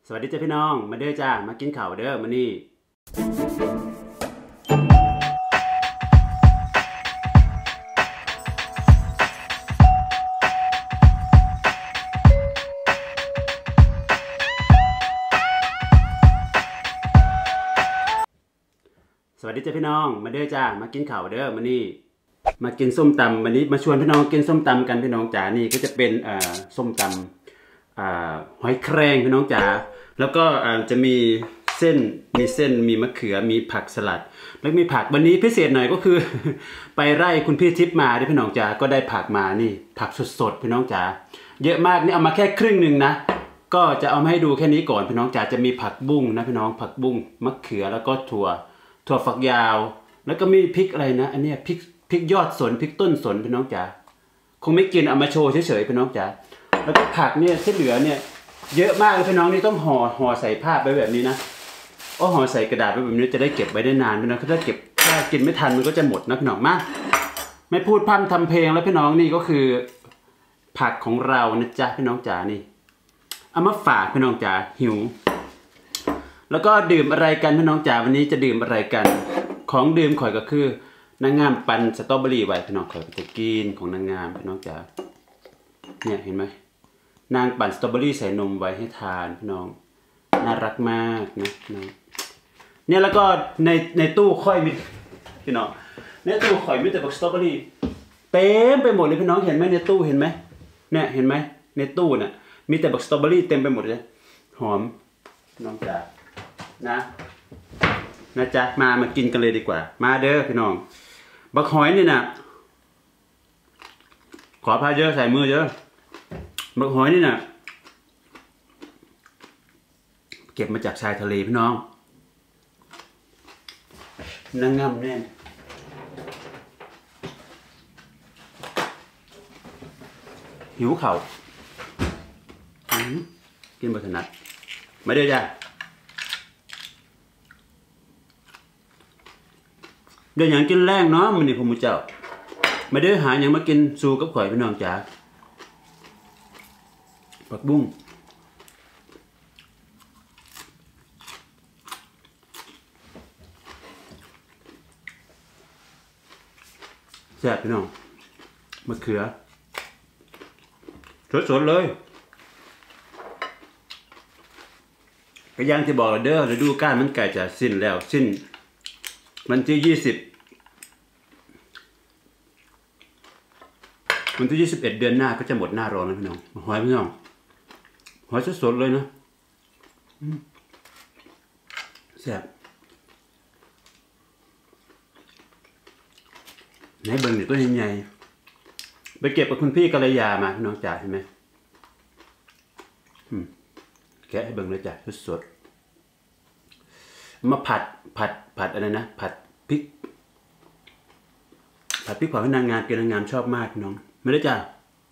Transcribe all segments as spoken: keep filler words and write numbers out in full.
สวัสดีจ้าพี่น้องมาเด้อจ้ามากินข้าวเด้อมานี่สวัสดีจ้าพี่น้องมาเด้อจ้ามากินข้าวเด้อมานี่มากินส้มตำวันนี้มาชวนพี่น้องกินส้มตำกันพี่น้องจ๋านี่ก็จะเป็นอ่าส้มตำอ่าหอยแครงพี่น้องจ๋าแล้วก็อ่าจะมีเส้นมีเส้นมีมะเขือมีผักสลัดแล้วมีผักวันนี้พิเศษหน่อยก็คือไปไร่คุณพี่ทิพย์มาด้วยพี่น้องจ๋าก็ได้ผักมานี่ผักสดๆพี่น้องจ๋าเยอะมากนี่เอามาแค่ครึ่งหนึ่งนะก็จะเอามาให้ดูแค่นี้ก่อนพี่น้องจ๋าจะมีผักบุ้งนะพี่น้องผักบุ้งมะเขือแล้วก็ถั่วถั่วฝักยาวแล้วก็มีพริกอะไรนะอันนี้พริกพริกยอดสนพริกต้นสนพี่น้องจ๋าคงไม่กินเอามาโชว์เฉยๆพี่น้องจ๋าแล้วก็ผักเนี่ยที่เหลือเนี่ยเยอะมากเลยพี่น้องนี่ต้องห่อห่อใส่ผ้าไปแบบนี้นะโอ้ห่อใส่กระดาษไปแบบนี้จะได้เก็บไว้ได้นานพี่น้องถ้าเก็บถ้ากินไม่ทันมันก็จะหมดนะพี่น้องมาไม่พูดพร่ำทำเพลงแล้วพี่น้องนี่ก็คือผักของเรานะจ๊ะพี่น้องจ๋านี่เอามาฝากพี่น้องจ๋าหิวแล้วก็ดื่มอะไรกันพี่น้องจ๋าวันนี้จะดื่มอะไรกันของดื่มข่อยก็คือนางงามปั่นสตรอเบอรี่ไว้พี่น้องข่อยจะกินของนางงามพี่น้องจ๋าเนี่ยเห็นไหมนางปั่นสตรอเบอรี่ใส่นมไว้ให้ทานพี่น้องน่ารักมากนะน้องเนี่ยแล้วก็ในในตู้ค่อยมีพี่น้องในตู้ค่อยมีแต่บักสตรอเบอรี่เต็มไปหมดเลยพี่น้องเห็นไหมในตู้เห็นไหมเนี่ยเห็นไหมในตู้น่ะมีแต่บักสตรอเบอรี่เต็มไปหมดเลยหอมน้องจ๋านะนะจ๊ะมามากินกันเลยดีกว่ามาเด้อพี่น้องบักหอยนี่นะขอพาเยอะใส่มือเยอะบักหอยนี่นะเก็บมาจากชายทะเลพี่น้องนั่งง่ำแน่นหิวเข่ากินบะถนัดไม่ได้จ้ะเดี๋ยวอย่างกินแรงเนาะมันนี่ผมมุเจ้าไม่ได้หาอย่างมากินซูกับข่อยพี่น้องจ๋าผักบุ้งแซ่บพี่น้องมะเขือสดๆเลยก็ยังที่บอกเด้อฤดูกาลมันใกล้จะสิ้นแล้วสิ้นวันที่ยี่สิบวันที่ยี่สิบเอ็ดเดือนหน้าก็จะหมดหน้าร้อนแล้วพี่น้องหอยพี่น้องหอยสดๆเลยนะแซ่บไหนเบิ่งเดี๋ยวตัวใหญ่ๆไปเก็บกับคุณพี่กัลยามาพี่น้องจ๋าเห็นไหมแกะให้เบิ่งเลยจ้ะสดๆมาผัดผัดผัดอะไรนะผัดพริกผัดพริกเผาให้นางงามกินนางงามชอบมากน้องไม่ได้จ้ะ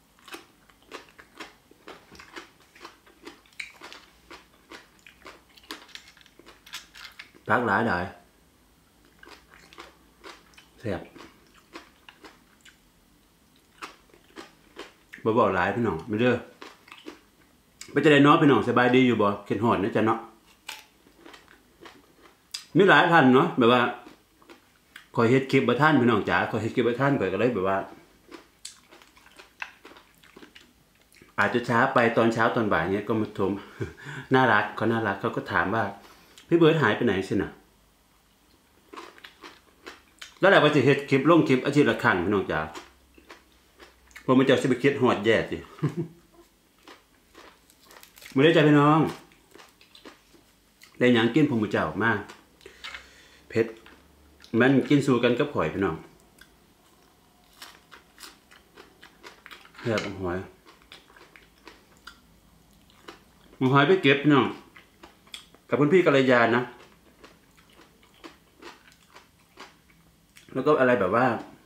พักหลายหลายแซ่บบ่บอกหลายพี่น้องไม่เด้อไปจะได้น้องพี่น้องสบายดีอยู่บ่เข็นหอดนะจ๊ะเนาะมีหลายท่านเนาะแบบว่าคอยเฮ็ดคลิปบ่ท่านพี่น้องจ๋าคอยเฮ็ดคลิปบ่ท่านคอยก็เลยแบบว่าอาจจะช้าไปตอนเช้าตอนบ่ายเนี้ยก็มาชมน่ารักเขาน่ารักเขาก็ถามว่าพี่เบิร์ดหายไปไหนสินะแล้วแหละว่าจะเฮ็ดคลิปลงคลิปอาทิตย์ละครั้งพี่น้องจ๋าผมมันจะสิไปคิดหอดแย่สิไม่ได้ใจพี่น้องได้หยังกินผมมือเจ้ามากเผ็ดมันกินสู้กันกับข่อยพี่น้องแซ่บหอยหอยไปเก็บพี่น้องกับคุณพี่กัลยานะแล้วก็อะไรแบบว่า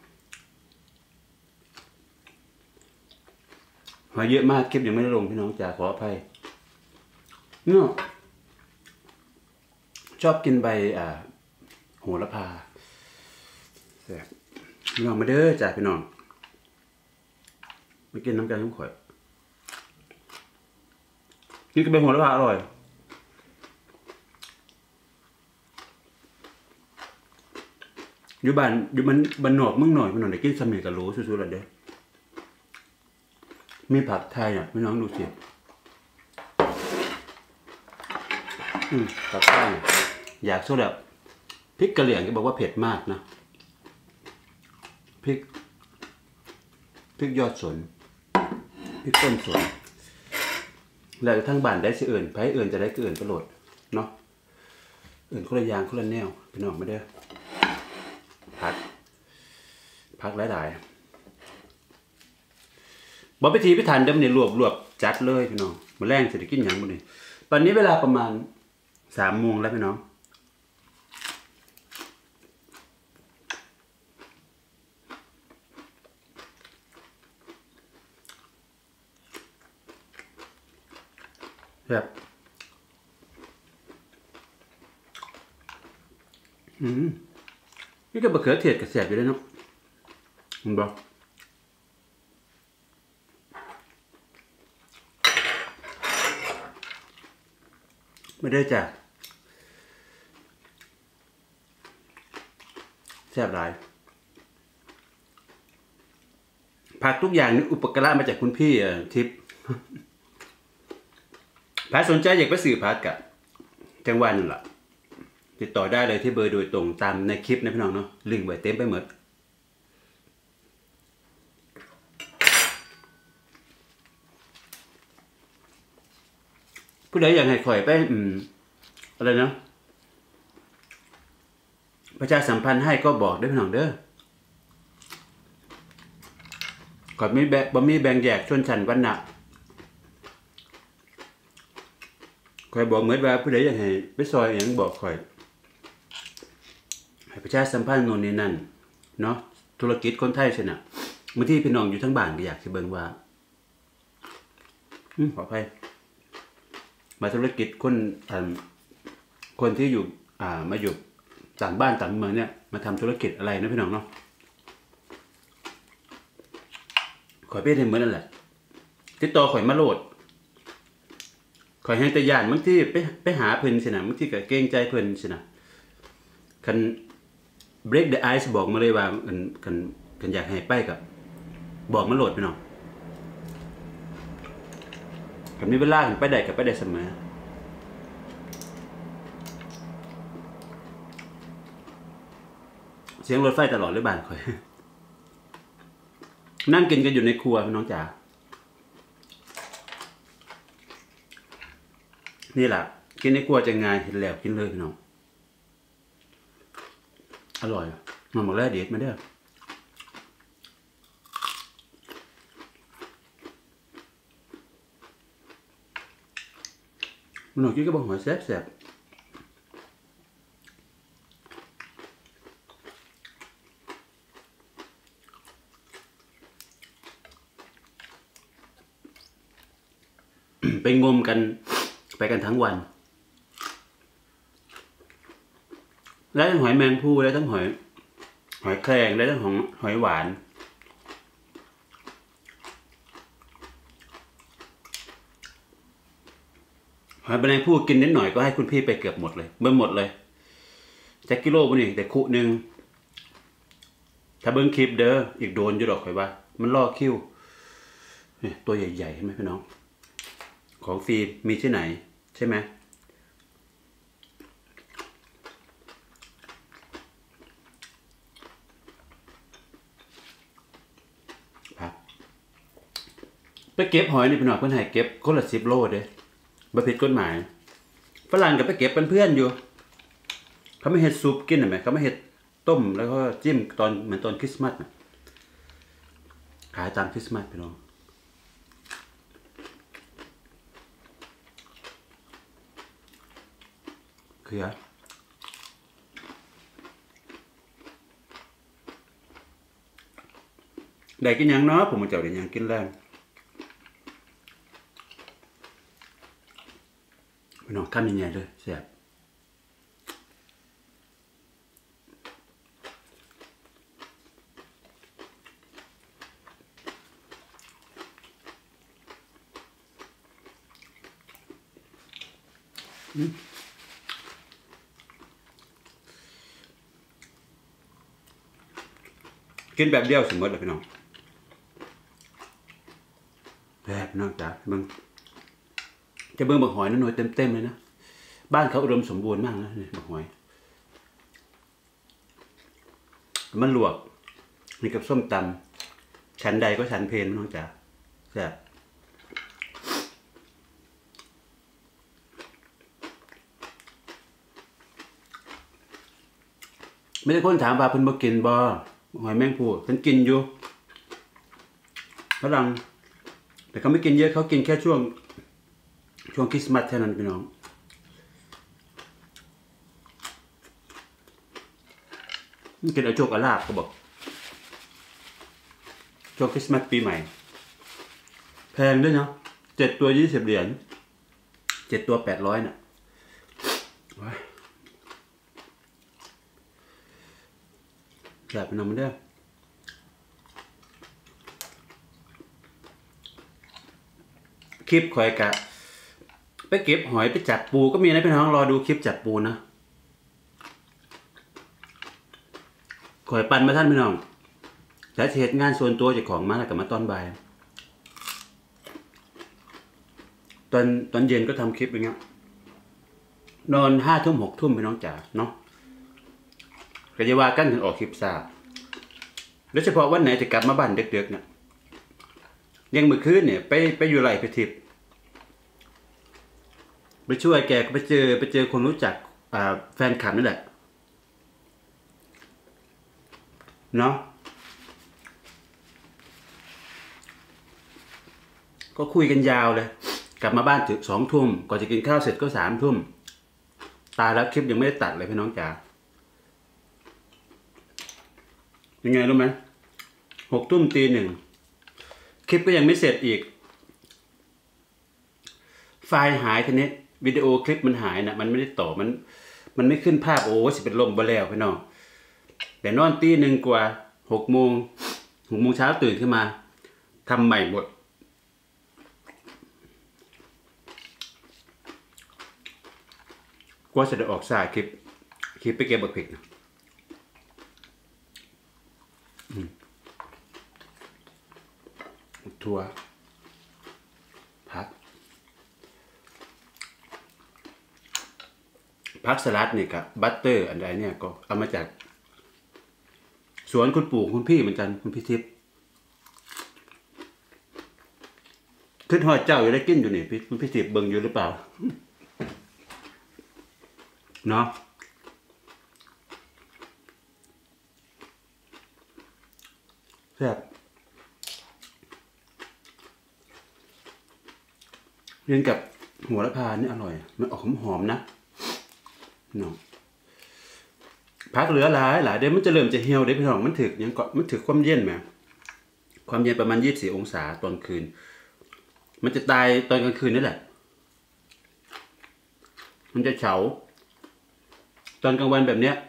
หอยเยอะมากคลิปยังไม่ได้ลงพี่น้องจ๋าขออภัยเนาะชอบกินใบอ่าโหระพาแซ่บพี่น้องมาเด้อจ้าพี่น้องมากินน้ำกันทุกข่อยนี่ก็เป็นโหระพาอร่อยอยู่บ้านอยู่มันบ้านนอกเมืองหน่อยมันหน่อยได้กินสมัยกับรู้สุดๆเลยเด้มีผักไทยอ่ะพี่น้องดูสิอืมผักไทยอยากสู้แบบพริกกะเหรี่ยงก็บอกว่าเผ็ดมากนะพริกพริกยอดสนพริกต้นสนแล้วทั้งบ้านได้สิเอื่นไผเอื่นจะได้ก็เอื่นประโหลดเนาะเอื่นคนละอย่างคนละแนวพี่น้องไม่ได้ผักผักหลายๆบอกพิธีพิธันเดิมเนี่ยรวบรวบจัดเลยพี่น้องมาแรงเสร็จกินอย่างมื้อนี้ตอนนี้เวลาประมาณสามโมงแล้วพี่น้องแบบอืมนี่ก็บะเขือเทศกับแสบอยู่เลยเนาะมันบอกไม่ได้จ้ะแสบหลายผักทุกอย่างนี่อุปกรณ์มาจากคุณพี่ทิพย์ถ้าสนใจอยากไปสื่อพัดกับจังหวัดนั่นแหละติดต่อได้เลยที่เบอร์โดยตรงตามในคลิปนะพี่น้องเนาะลิงก์ไว้เต็มไปหมดผู้ใดอยากให้ข่อยไปอืมอะไรนะประชาสัมพันธ์ให้ก็บอกได้พี่น้องเด้อข่อยมีแบบ่มีแบ่งแยกชนชั้นวรรณะข่อยบอกเหมือนว่าผู้ใดอยากให้ไปซอยอย่างบอกข่อยให้ประชาสัมพันธ์โน่นนี่นั่นเนาะธุรกิจคนไทยใช่น่ะบางทีพี่น้องอยู่ทั้งบ้านก็อยากสิเบิ่งว่าอืมขออภัยมาธุรกิจคนอ่าคนที่อยู่อ่ามาอยู่ต่างบ้านต่างเมืองเนี่ยมาทำธุรกิจอะไรนะพี่น้องเนาะข่อยเป็นเหมือนนั่นแหละติดต่อข่อยมาโหลดข่อยให้แต่ย่านบางทีไปไปหาเพิ่นสินะบางทีก็เกรงใจเพิ่นสินะคัน break the ice บอกมาเลยว่ากันกันกันอยากให้ไปกับบอกมาโหลดพี่น้องคันมีเวลาไปได้ก็ไปได้เสมอเสียงรถไฟตลอดเลยบ้านข่อยนั่งกินกันอยู่ในครัวพี่น้องจ๋านี่แหละกินในครัวจะง่ายเห็นแล้วกินเลยพี่น้องอร่อยมันหมดแล้วเด็ดมาเด้อมันหน่อยกินก็บอกหอยแซ่บแซ่บไปงมกันไปกันทั้งวันได้ทั้งหอยแมงภู่ได้ทั้งหอยหอยแครงได้ทั้งหอยหอยหวานหอยแมลงภู่กินนิดหน่อยก็ให้คุณพี่ไปเกือบหมดเลยเบิ่งหมดเลยจากกิโลปุ่นนี่แต่คุหนึ่งถ้าเบิ่งคลิปเด้ออีกโดนอยู่ดอกข่อยว่ามันล่อคิ้วตัวใหญ่ๆใช่ไหมพี่น้องของฟรีมีที่ไหนใช่ไหมครับไปเก็บหอยนี่พี่น้องเพื่อนให้เก็บคนละสิบโลเด้บ่ผิดกฎหมายฝรั่งก็ไปเก็บเป็นเพื่อนอยู่เขาไม่เห็ดซุปกินหรือไหมเขาไม่เห็ดต้มแล้วก็จิ้มตอนเหมือนตอนคริสต์มาสขายตามคริสต์มาสพี่น้องคือได้กินยังเนาะผมมาเจ้าได้ยังกินแรงพี่น้องข้ามยังไงเลยแซ่บอืมกินแบบเดียวสมมติเลยพี่น้องแบบนอกจากเบิ้งจะเบิ้งบักหอยน้อยเต็มๆเลยนะบ้านเขาอุดมสมบูรณ์มากนะนี่บักหอยมันลวกนี่กับส้มตำชั้นใดก็ชั้นเพลนน้องจ๋าแซ่บไม่ได้คนถามว่าเพิ่นบ่กินบ่หอยแมงภู่เพิ่นกินอยู่ฝรั่งแต่เขาไม่กินเยอะเขากินแค่ช่วงช่วงคริสต์มาสเท่านั้นพี่น้องนี่กินเอาโจกอาลาบเขาบอกช่วงคริสต์มาสปีใหม่แพงด้วยเนาะเจ็ดตัวยี่สิบเหรียญเจ็ดตัวแปดร้อยน่ะแบบน้ำมันเด้อคลิปข่อยกะไปเก็บหอยไปจับปูก็มีนะพี่น้องรอดูคลิปจับปูนะข่อยปั่นมาท่านพี่น้องแล้วเหตุงานส่วนตัวจากของมาแล้วกับมาตอนบ่ายตอนตอนเย็นก็ทำคลิปอย่างเงี้ยนอนห้าทุ่มหกทุ่มพี่น้องจ๋าเนาะก็จะว่ากันถึงออกคลิปซาโดยเฉพาะวันไหนจะกลับมาบ้านเด็กๆเนี่ยยังเมื่อคืนเนี่ยไปไปอยู่ไรไปทิพย์ไปช่วยแกก็ไปเจอไปเจอคนรู้จักอ่าแฟนคลับนั่นแหละเนาะก็คุยกันยาวเลยกลับมาบ้านถึงสองทุ่มก่อนจะกินข้าวเสร็จก็สามทุ่มตายแล้วคลิปยังไม่ได้ตัดเลยพี่น้องจ๋ายังไงรู้ไหมหกทุ่มตีหนึ่งคลิปก็ยังไม่เสร็จอีกไฟล์หายทีนี้วิดีโอคลิปมันหายนะมันไม่ได้ต่อมันมันไม่ขึ้นภาพโอ้สิเป็นลมไปแล้วพี่น้องแต่นอนตีหนึ่งกว่าหกโมงหกโมงเช้าตื่นขึ้นมาทำใหม่หมดกว่าจะได้ออกสายคลิปคลิปไปเก็บบักพริกนะถั่วผักผักสลัดนี่กับบัตเตอร์อันใดเนี่ยก็เอามาจากสวนคุณปู่คุณพี่เหมือนกันคุณพี่ทิพย์ขึ้นหอดเจ้าอยู่ได้กินอยู่นี่พี่คุณพี่ทิพย์เบิ่งอยู่หรือเปล่าเนาะแซ่บเรียนกับหัวละพานี่อร่อยมันออกหอมๆนะเนาะพักเหลือหลายหลายเดี๋ยวมันจะเริ่มจะเหี่ยวเดี๋ยวพี่น้องมันถึกยังเกาะมันถึกความเย็นไหมความเย็นประมาณยี่สิบสี่องศาตอนคืนมันจะตายตอนกลางคืนนี่แหละมันจะเฉาตอนกลางวันแบบเนี้ย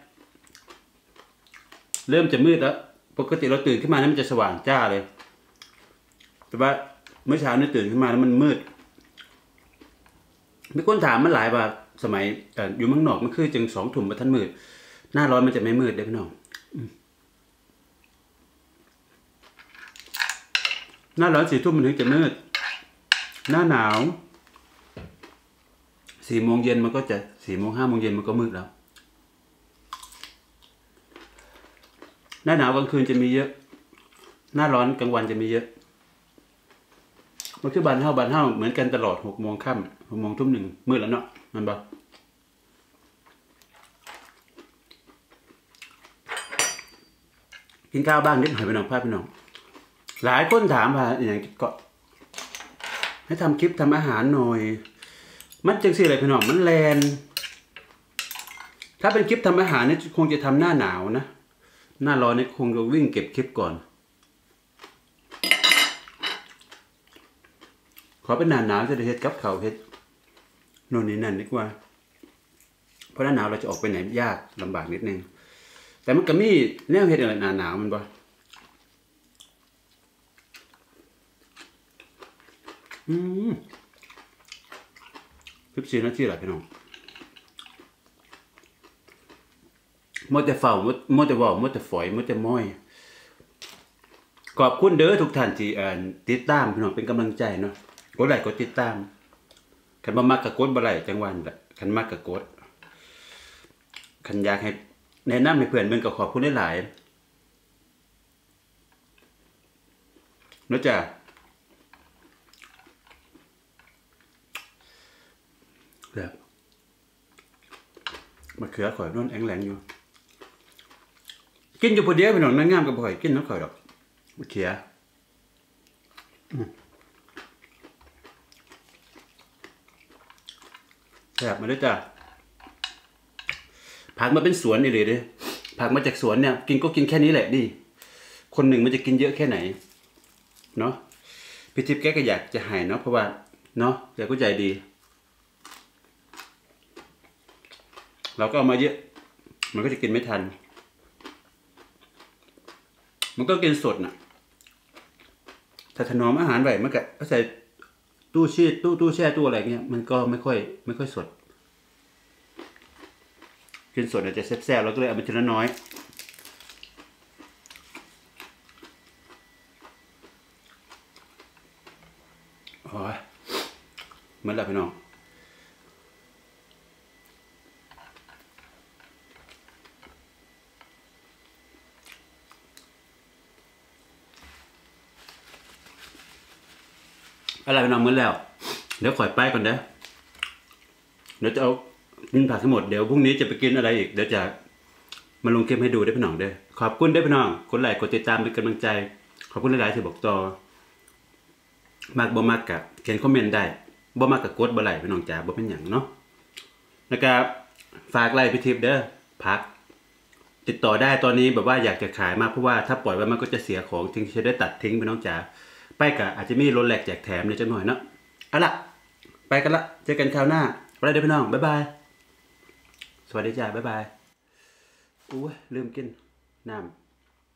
เริ่มจะมืดแล้วปกติเราตื่นขึ้นมาแล้วมันจะสว่างจ้าเลยแต่ว่าเมื่อเช้านี่ตื่นขึ้นมาแล้วมันมืดมีคนถามมันหลายว่าสมัยอยู่เมืองนอกมันคือจึงสองถุ่มมาท่านมืดหน้าร้อนมันจะไม่มืดเด้พี่น้องหน้าร้อนสี่ทุ่มมันถึงจะมืดหน้าหนาวสี่โมงเย็นมันก็จะสี่โมงห้าโมงเย็นมันก็มืดแล้วหน้าหนาวกลางคืนจะมีเยอะหน้าร้อนกลางวันจะมีเยอะมันคือบานเท่าบานเท่าเหมือนกันตลอดหกโมงค่ำหกโมงทุ่มหนึ่งมืดแล้วเนาะมันบ่กินข้าวบ้างนิดหน่อยไปน้องพาพี่น้องหลายคนถามว่าอย่างก็ให้ทำคลิปทำอาหารหน่อยมันจังสิอะไรพี่น้องมันแลนถ้าเป็นคลิปทำอาหารนี่คงจะทำหน้าหนาวนะหน้าร้อนนี่คงจะวิ่งเก็บคลิปก่อนขอเป็นหน้าหนาวจะได้เฮ็ดกับเขาเฮ็ดโน่นนี่นั่นดีกว่าเพราะหน้าหนาวเราจะออกไปไหนยากลำบากนิดนึงแต่มันก็มีแนวเฮ็ดอะไรหน้าหนาวมันบ่อืมสิบสี่นาทีละพี่น้องมัวแต่เฝ้ามัวแต่ว่าวมัวแต่ฝอยมัวแต่ม้อยขอบคุณเด้อทุกท่านที่เอ่อติดตามพี่น้องเป็นกำลังใจเนาะกดไลค์กดติดตามคันบ่มักก็กดบ่ไลค์จังหวันแหละคันมักก็กดคันอยากให้แนะนำให้เพื่อนเบิ่งก็ขอบคุณหลายๆเนาะจ้ะแบบมะเขือข่อยนอนแองแหลงอยู่กินอยู่พอดีพี่น้องนางงามก็บ่ค่อยกินน้ำข่อยดอกมะเขือแบบมาด้วยจ้ะผักมาเป็นสวนนี่เลยดิผักมาจากสวนเนี่ยกินก็กินแค่นี้แหละดิคนหนึ่งมันจะกินเยอะแค่ไหนเนาะพี่ทิพย์แกก็อยากจะหายเนาะเพราะว่าเนาะแกก็ใจดีเราก็เอามาเยอะมันก็จะกินไม่ทันมันก็กินสดน่ะถ้าถนอมอาหารไว้มันก็ใส่ตู้ชีดตู้ตู้แช่ตู้อะไรเงี้ยมันก็ไม่ค่อยไม่ค่อยสดกินสดอาจจะแซ่บๆแล้วก็เลยเอาไปทีละน้อยโอ้ยเหมือนหลับพี่น้องอะไรพี่น้องเหมือนแล้วเดี๋ยวข่อยไปก่อนเด้อเดี๋ยวจะเอากินผักทั้งหมดเดี๋ยวพรุ่งนี้จะไปกินอะไรอีกเดี๋ยวจะมาลงคลิปให้ดูได้พี่น้องเด้อขอบคุณได้พี่น้องกดไลค์กดติดตามเป็นกำลังใจขอบคุณหลายๆที่บอกต่อมากบ่มากกับเขียนคอมเมนต์ได้บ่มากกับกดบ่ไลค์พี่น้องจ๋าบ่เป็นหยังเนาะนะครับฝากไลค์พี่ทิพย์เด้อพักติดต่อได้ตอนนี้แบบว่าอยากจะขายมากเพราะว่าถ้าปล่อยไว้มันก็จะเสียของทิ้งจะได้ตัดทิ้งพี่น้องจ๋าไปกะอาจจะมีรถแหลกแจกแถมในจังหน่อยเนาะเอาล่ะไปกันละเจอกันคราวหน้าไปเลยพี่น้องบ๊ายบายสวัสดีจ้าบ๊ายบายอู้ลืมกิน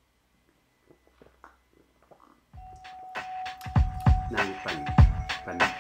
น้ำน้ำปั่นปั่น